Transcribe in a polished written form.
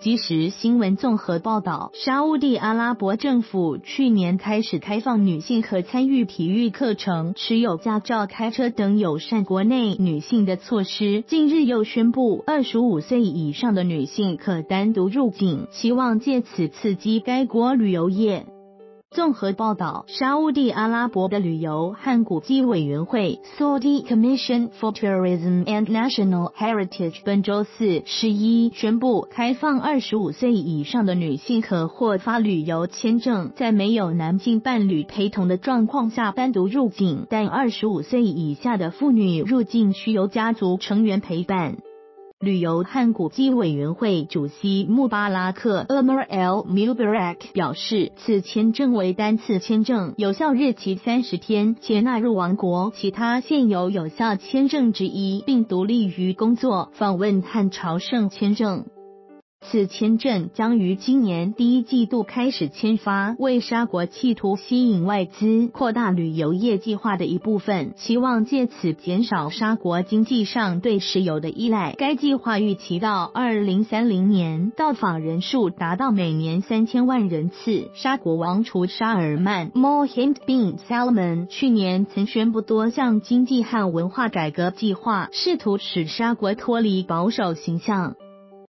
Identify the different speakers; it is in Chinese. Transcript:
Speaker 1: 即时新闻综合报道，沙烏地阿拉伯政府去年开始开放女性可参与体育课程、持有驾照开车等友善国内女性的措施。近日又宣布，25岁以上的女性可单独入境，希望借此刺激该国旅游业。综合报道，沙烏地阿拉伯的旅游和古迹委员会 Saudi Commission for Tourism and National Heritage 本周4、11宣布，开放25岁以上的女性可获发旅游签证，在没有男性伴侣陪同的状况下单独入境，但25岁以下的妇女入境需由家族成员陪伴。旅游和古迹委员会主席穆巴拉克 Umar al-Mubarak 表示，此签证为单次签证，有效日期30天，且纳入王国其他现有效签证之一，并独立于工作、访问和朝圣签证。此签证将于今年第一季度开始签发，为沙国企图吸引外资、扩大旅游业计划的一部分，期望借此减少沙国经济上对石油的依赖。该计划预期到2030年，到访人数达到每年3000万人次。沙国王储沙尔曼 Mohammed bin Salman 去年曾宣布多项经济和文化改革计划，试图使沙国脱离保守形象。